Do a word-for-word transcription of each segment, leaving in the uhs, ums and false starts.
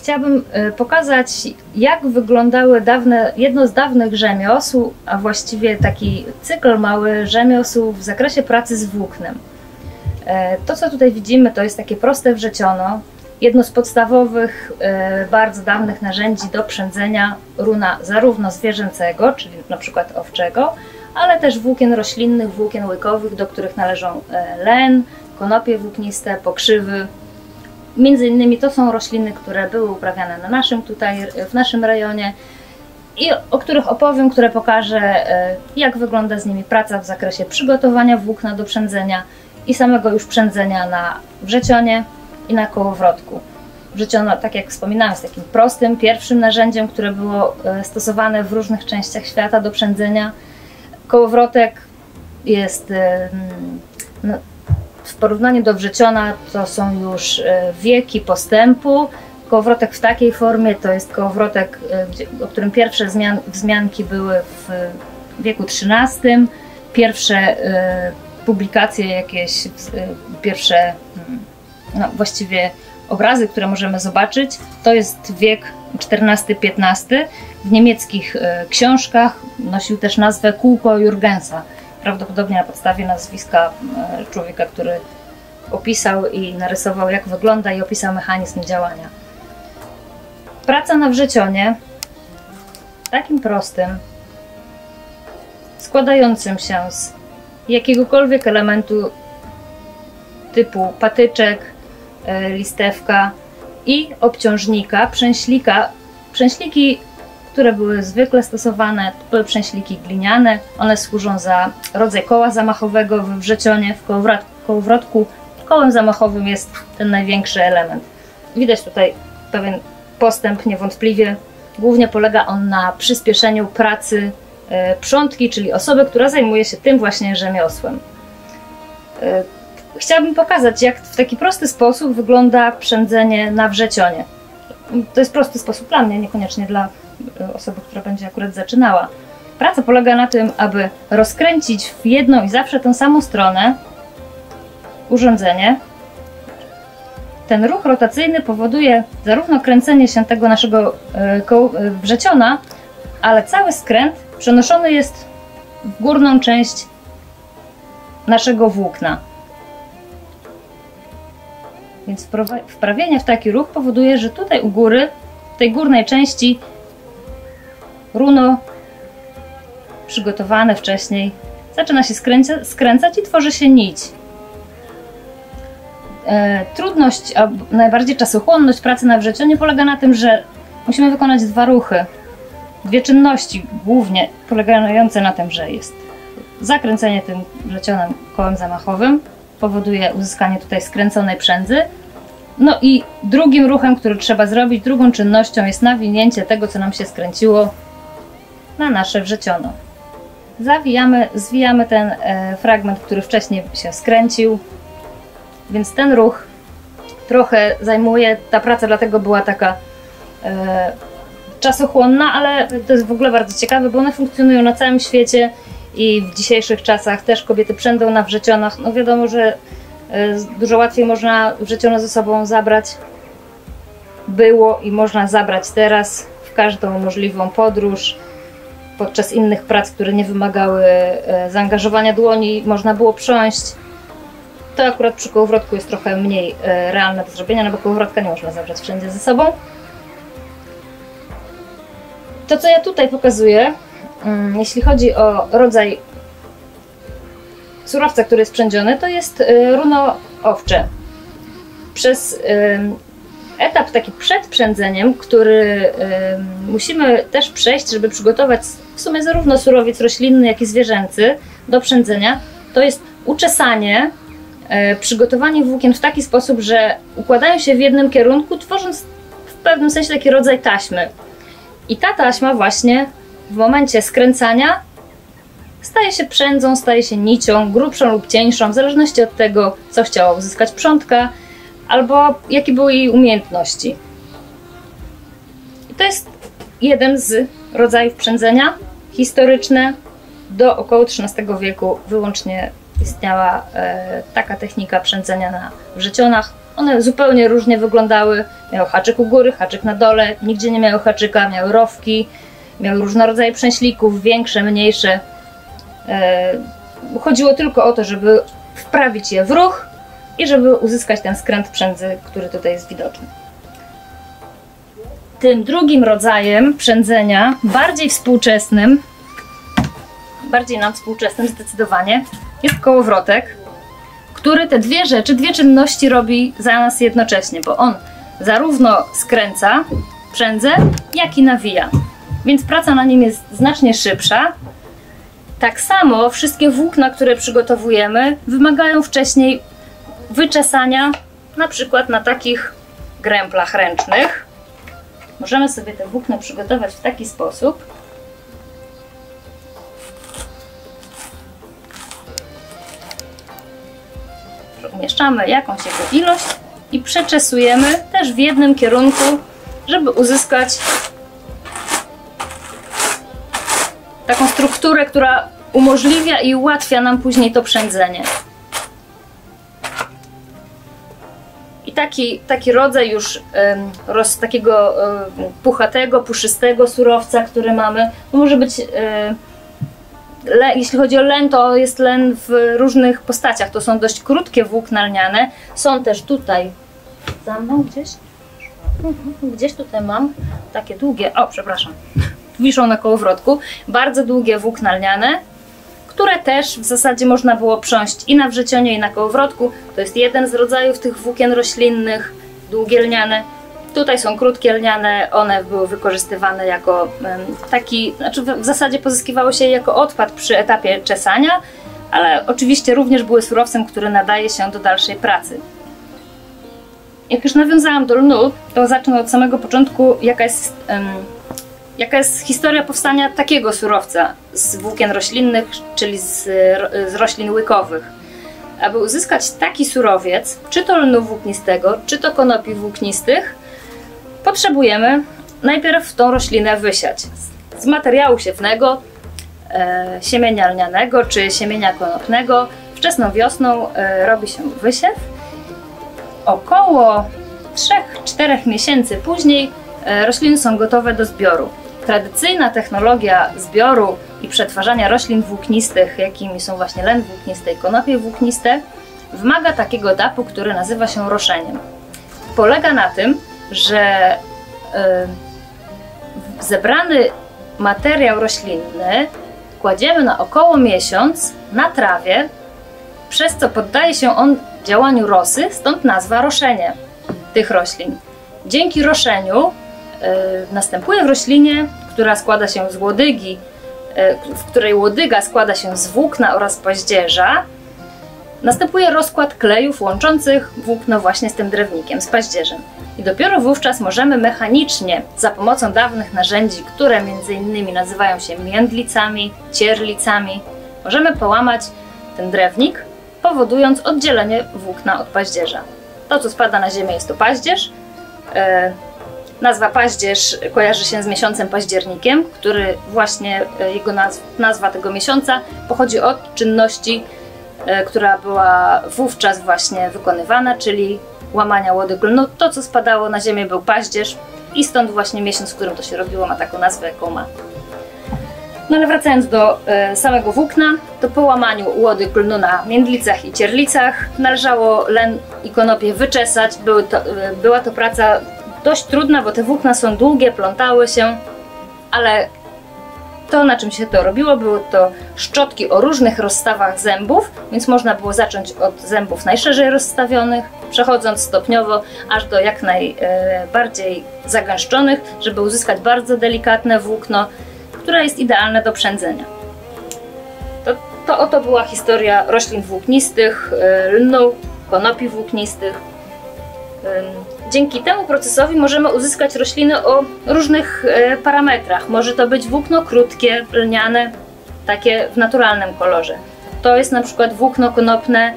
chciałabym pokazać, jak wyglądały dawne, jedno z dawnych rzemiosł, a właściwie taki cykl mały rzemiosł w zakresie pracy z włóknem. To, co tutaj widzimy, to jest takie proste wrzeciono, jedno z podstawowych, bardzo dawnych narzędzi do przędzenia runa zarówno zwierzęcego, czyli na przykład owczego, ale też włókien roślinnych, włókien łykowych, do których należą len, konopie włókniste, pokrzywy. Między innymi to są rośliny, które były uprawiane na naszym tutaj, w naszym rejonie i o których opowiem, które pokażę, jak wygląda z nimi praca w zakresie przygotowania włókna do przędzenia i samego już przędzenia na wrzecionie i na kołowrotku. Wrzeciono, tak jak wspominałam, jest takim prostym, pierwszym narzędziem, które było stosowane w różnych częściach świata do przędzenia. Kołowrotek jest no, w porównaniu do wrzeciona to są już wieki postępu. Kołowrotek w takiej formie to jest kołowrotek, o którym pierwsze zmian, wzmianki były w wieku trzynastym. Pierwsze publikacje jakieś, pierwsze no, właściwie obrazy, które możemy zobaczyć, to jest wiek czternasty piętnasty. W niemieckich książkach nosił też nazwę kółko Jurgensa. Prawdopodobnie na podstawie nazwiska człowieka, który opisał i narysował, jak wygląda i opisał mechanizm działania. Praca na wrzecionie, takim prostym, składającym się z jakiegokolwiek elementu typu patyczek, listewka i obciążnika, przęślika. Przęśliki, które były zwykle stosowane, to były przęśliki gliniane. One służą za rodzaj koła zamachowego w wrzecionie, w kołowrotku. Kołem zamachowym jest ten największy element. Widać tutaj pewien postęp niewątpliwie. Głównie polega on na przyspieszeniu pracy przątki, czyli osoby, która zajmuje się tym właśnie rzemiosłem. Chciałabym pokazać, jak w taki prosty sposób wygląda przędzenie na wrzecionie. To jest prosty sposób dla mnie, niekoniecznie dla osoby, która będzie akurat zaczynała. Praca polega na tym, aby rozkręcić w jedną i zawsze tę samą stronę urządzenie. Ten ruch rotacyjny powoduje zarówno kręcenie się tego naszego wrzeciona, ale cały skręt przenoszony jest w górną część naszego włókna. Więc wprawienie w taki ruch powoduje, że tutaj u góry, w tej górnej części runo przygotowane wcześniej zaczyna się skręca, skręcać i tworzy się nić. E, trudność, a najbardziej czasochłonność pracy na wrzecionie polega na tym, że musimy wykonać dwa ruchy, dwie czynności głównie polegające na tym, że jest zakręcenie tym wrzecionem kołem zamachowym, powoduje uzyskanie tutaj skręconej przędzy. No i drugim ruchem, który trzeba zrobić, drugą czynnością jest nawinięcie tego, co nam się skręciło na nasze wrzeciono. Zawijamy, zwijamy ten e, fragment, który wcześniej się skręcił, więc ten ruch trochę zajmuje, ta praca dlatego była taka e, czasochłonna, ale to jest w ogóle bardzo ciekawe, bo one funkcjonują na całym świecie i w dzisiejszych czasach też kobiety przędą na wrzecionach. No wiadomo, że dużo łatwiej można wrzeciono ze sobą zabrać. Było i można zabrać teraz w każdą możliwą podróż. Podczas innych prac, które nie wymagały zaangażowania dłoni, można było prząść. To akurat przy kołowrotku jest trochę mniej realne do zrobienia, no bo kołowrotka nie można zabrać wszędzie ze sobą. To, co ja tutaj pokazuję, jeśli chodzi o rodzaj surowca, który jest przędziony, to jest runo owcze. Przez etap taki przed przędzeniem, który musimy też przejść, żeby przygotować w sumie zarówno surowiec roślinny, jak i zwierzęcy do przędzenia, to jest uczesanie, przygotowanie włókien w taki sposób, że układają się w jednym kierunku, tworząc w pewnym sensie taki rodzaj taśmy. I ta taśma właśnie w momencie skręcania staje się przędzą, staje się nicią, grubszą lub cieńszą, w zależności od tego, co chciała uzyskać przątka, albo jakie były jej umiejętności. I to jest jeden z rodzajów przędzenia. Historyczne. Do około trzynastego wieku wyłącznie istniała e, taka technika przędzenia na wrzecionach. One zupełnie różnie wyglądały. Miały haczyk u góry, haczyk na dole, nigdzie nie miały haczyka, miały rowki, miały różne rodzaje przęślików, większe, mniejsze. Chodziło tylko o to, żeby wprawić je w ruch i żeby uzyskać ten skręt przędzy, który tutaj jest widoczny. Tym drugim rodzajem przędzenia, bardziej współczesnym, bardziej nam współczesnym zdecydowanie, jest kołowrotek, który te dwie rzeczy, dwie czynności robi za nas jednocześnie, bo on zarówno skręca przędzę, jak i nawija. Więc praca na nim jest znacznie szybsza. Tak samo wszystkie włókna, które przygotowujemy, wymagają wcześniej wyczesania, na przykład na takich gręplach ręcznych. Możemy sobie te włókna przygotować w taki sposób, że umieszczamy jakąś jego ilość i przeczesujemy też w jednym kierunku, żeby uzyskać taką strukturę, która umożliwia i ułatwia nam później to przędzenie. I taki, taki rodzaj już ym, roz, takiego ym, puchatego, puszystego surowca, który mamy, to może być, yy, le, jeśli chodzi o len, to jest len w różnych postaciach. To są dość krótkie włókna lniane. Są też tutaj, za mną gdzieś, gdzieś tutaj mam takie długie, o przepraszam, wiszą na kołowrotku, bardzo długie włókna lniane, które też w zasadzie można było prząść i na wrzecionie, i na kołowrotku. To jest jeden z rodzajów tych włókien roślinnych, długie lniane. Tutaj są krótkie lniane, one były wykorzystywane jako taki, znaczy w zasadzie pozyskiwało się je jako odpad przy etapie czesania, ale oczywiście również były surowcem, który nadaje się do dalszej pracy. Jak już nawiązałam do lnu, to zacznę od samego początku, jaka jest, um, jaka jest historia powstania takiego surowca z włókien roślinnych, czyli z, z roślin łykowych. Aby uzyskać taki surowiec, czy to lnu włóknistego, czy to konopi włóknistych, potrzebujemy najpierw tą roślinę wysiać. Z materiału siewnego, e, siemienia lnianego czy siemienia konopnego, wczesną wiosną e, robi się wysiew. Około trzech czterech miesięcy później e, rośliny są gotowe do zbioru. Tradycyjna technologia zbioru i przetwarzania roślin włóknistych, jakimi są właśnie len włóknisty i konopie włókniste, wymaga takiego etapu, który nazywa się roszeniem. Polega na tym, że y, zebrany materiał roślinny kładziemy na około miesiąc na trawie, przez co poddaje się on działaniu rosy, stąd nazwa roszenie tych roślin. Dzięki roszeniu y, następuje w roślinie, która składa się z łodygi, y, w której łodyga składa się z włókna oraz paździerza, następuje rozkład klejów łączących włókno właśnie z tym drewnikiem, z paździerzem. I dopiero wówczas możemy mechanicznie, za pomocą dawnych narzędzi, które między innymi nazywają się międlicami, cierlicami, możemy połamać ten drewnik, powodując oddzielenie włókna od paździerza. To, co spada na ziemię, jest to paździerz. E, nazwa paździerz kojarzy się z miesiącem październikiem, który właśnie, e, jego nazw, nazwa tego miesiąca pochodzi od czynności, e, która była wówczas właśnie wykonywana, czyli łamania łodyg lnu. To, co spadało na ziemię, był paździerz i stąd właśnie miesiąc, w którym to się robiło, ma taką nazwę, jaką ma. No ale wracając do e, samego włókna, to po łamaniu łodyg lnu na międlicach i cierlicach należało len i konopie wyczesać. Były to, e, była to praca dość trudna, bo te włókna są długie, plątały się, ale to, na czym się to robiło, były to szczotki o różnych rozstawach zębów, więc można było zacząć od zębów najszerzej rozstawionych, przechodząc stopniowo aż do jak najbardziej zagęszczonych, żeby uzyskać bardzo delikatne włókno, które jest idealne do przędzenia. To, to oto była historia roślin włóknistych, lnu, konopi włóknistych. Dzięki temu procesowi możemy uzyskać rośliny o różnych parametrach. Może to być włókno krótkie, lniane, takie w naturalnym kolorze. To jest na przykład włókno konopne.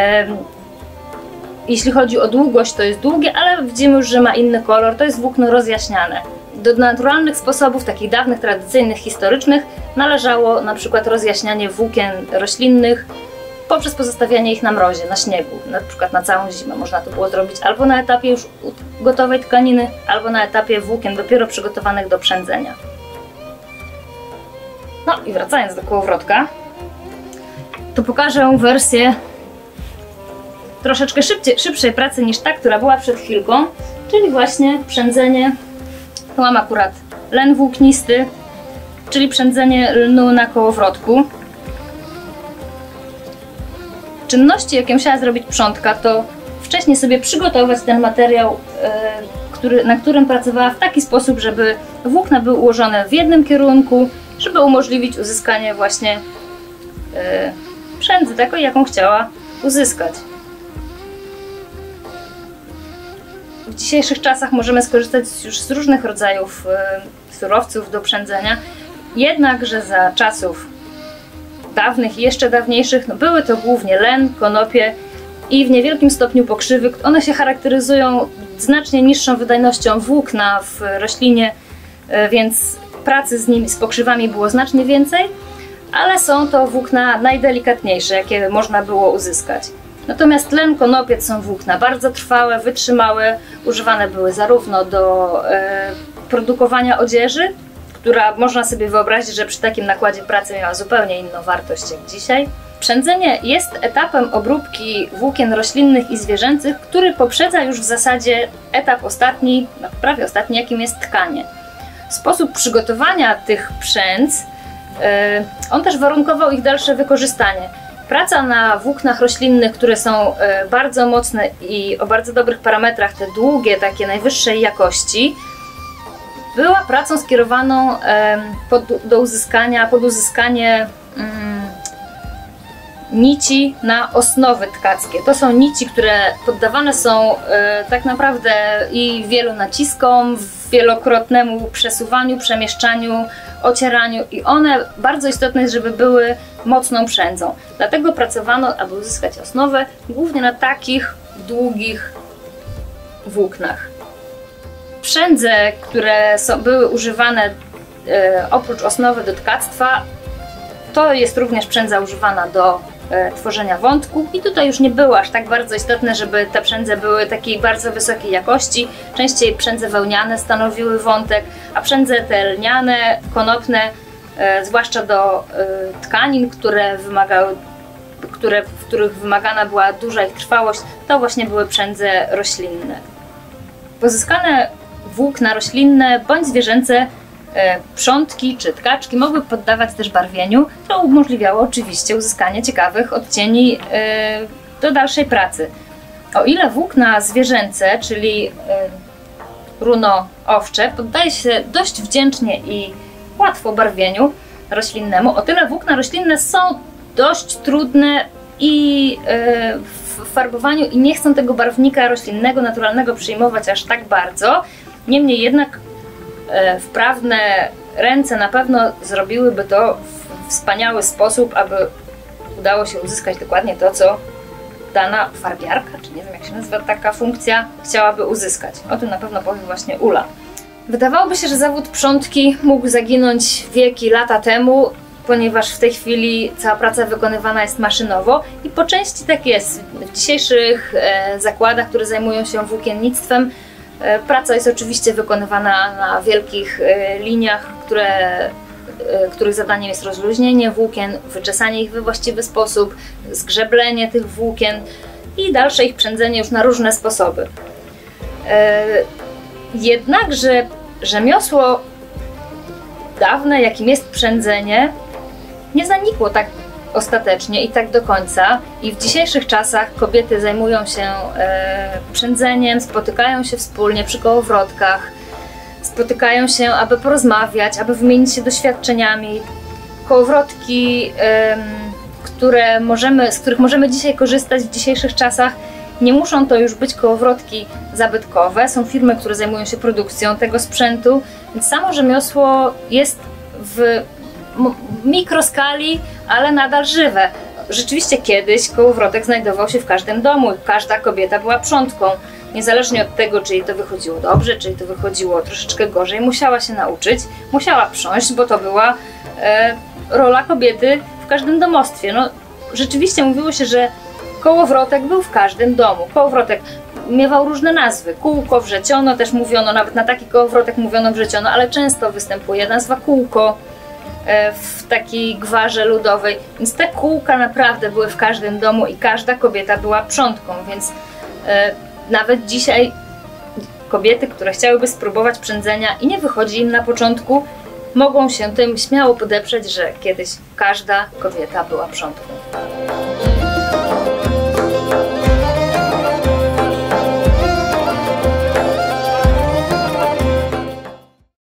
Jeśli chodzi o długość, to jest długie, ale widzimy już, że ma inny kolor. To jest włókno rozjaśniane. Do naturalnych sposobów, takich dawnych, tradycyjnych, historycznych, należało na przykład rozjaśnianie włókien roślinnych poprzez pozostawianie ich na mrozie, na śniegu, na przykład na całą zimę. Można to było zrobić albo na etapie już gotowej tkaniny, albo na etapie włókien dopiero przygotowanych do przędzenia. No i wracając do kołowrotka, to pokażę wersję troszeczkę szybciej, szybszej pracy niż ta, która była przed chwilką, czyli właśnie przędzenie. Tu mam akurat len włóknisty, czyli przędzenie lnu na kołowrotku. Czynności, jakie musiała zrobić przątka, to wcześniej sobie przygotować ten materiał, yy, który, na którym pracowała w taki sposób, żeby włókna były ułożone w jednym kierunku, żeby umożliwić uzyskanie właśnie yy, przędzy takiej, jaką chciała uzyskać. W dzisiejszych czasach możemy skorzystać już z różnych rodzajów yy, surowców do przędzenia, jednakże za czasów dawnych i jeszcze dawniejszych no były to głównie len, konopie i w niewielkim stopniu pokrzywy. One się charakteryzują znacznie niższą wydajnością włókna w roślinie, więc pracy z nimi, z pokrzywami było znacznie więcej, ale są to włókna najdelikatniejsze, jakie można było uzyskać. Natomiast len, konopiec są włókna bardzo trwałe, wytrzymałe, używane były zarówno do e, produkowania odzieży, która można sobie wyobrazić, że przy takim nakładzie pracy miała zupełnie inną wartość jak dzisiaj. Przędzenie jest etapem obróbki włókien roślinnych i zwierzęcych, który poprzedza już w zasadzie etap ostatni, no prawie ostatni, jakim jest tkanie. Sposób przygotowania tych przędz, yy, on też warunkował ich dalsze wykorzystanie. Praca na włóknach roślinnych, które są yy, bardzo mocne i o bardzo dobrych parametrach, te długie, takie najwyższej jakości, była pracą skierowaną pod, do uzyskania, pod uzyskanie mm, nici na osnowy tkackie. To są nici, które poddawane są e, tak naprawdę i wielu naciskom, wielokrotnemu przesuwaniu, przemieszczaniu, ocieraniu i one bardzo istotne jest, żeby były mocną przędzą. Dlatego pracowano, aby uzyskać osnowę, głównie na takich długich włóknach. Przędze, które są, były używane e, oprócz osnowy do tkactwa, to jest również przędza używana do e, tworzenia wątków i tutaj już nie było aż tak bardzo istotne, żeby te przędze były takiej bardzo wysokiej jakości. Częściej przędze wełniane stanowiły wątek, a przędze te lniane, konopne, e, zwłaszcza do e, tkanin, które wymagały, które, w których wymagana była duża ich trwałość, to właśnie były przędze roślinne. Pozyskane włókna roślinne bądź zwierzęce e, przątki czy tkaczki mogły poddawać też barwieniu, co umożliwiało oczywiście uzyskanie ciekawych odcieni e, do dalszej pracy. O ile włókna zwierzęce, czyli e, runo owcze, poddaje się dość wdzięcznie i łatwo barwieniu roślinnemu, o tyle włókna roślinne są dość trudne i e, w farbowaniu i nie chcą tego barwnika roślinnego, naturalnego przyjmować aż tak bardzo. Niemniej jednak e, wprawne ręce na pewno zrobiłyby to w wspaniały sposób, aby udało się uzyskać dokładnie to, co dana farbiarka, czy nie wiem jak się nazywa taka funkcja, chciałaby uzyskać. O tym na pewno powie właśnie Ula. Wydawałoby się, że zawód przątki mógł zaginąć wieki, lata temu, ponieważ w tej chwili cała praca wykonywana jest maszynowo i po części tak jest. W dzisiejszych e, zakładach, które zajmują się włókiennictwem, e, praca jest oczywiście wykonywana na wielkich e, liniach, które, e, których zadaniem jest rozluźnienie włókien, wyczesanie ich we właściwy sposób, zgrzeblenie tych włókien i dalsze ich przędzenie już na różne sposoby. E, jednakże rzemiosło dawne, jakim jest przędzenie, nie zanikło tak ostatecznie i tak do końca i w dzisiejszych czasach kobiety zajmują się e, przędzeniem, spotykają się wspólnie przy kołowrotkach, spotykają się, aby porozmawiać, aby wymienić się doświadczeniami. Kołowrotki, e, które możemy, z których możemy dzisiaj korzystać w dzisiejszych czasach, nie muszą to już być kołowrotki zabytkowe, są firmy, które zajmują się produkcją tego sprzętu, więc samo rzemiosło jest w mikroskali, ale nadal żywe. Rzeczywiście kiedyś kołowrotek znajdował się w każdym domu, każda kobieta była przątką. Niezależnie od tego, czy jej to wychodziło dobrze, czy jej to wychodziło troszeczkę gorzej, musiała się nauczyć, musiała prząść, bo to była e, rola kobiety w każdym domostwie. No, rzeczywiście mówiło się, że kołowrotek był w każdym domu. Kołowrotek miewał różne nazwy. Kółko, wrzeciono też mówiono, nawet na taki kołowrotek mówiono wrzeciono, ale często występuje nazwa kółko w takiej gwarze ludowej. Więc te kółka naprawdę były w każdym domu i każda kobieta była prządką, więc e, nawet dzisiaj kobiety, które chciałyby spróbować przędzenia i nie wychodzi im na początku, mogą się tym śmiało podeprzeć, że kiedyś każda kobieta była prządką.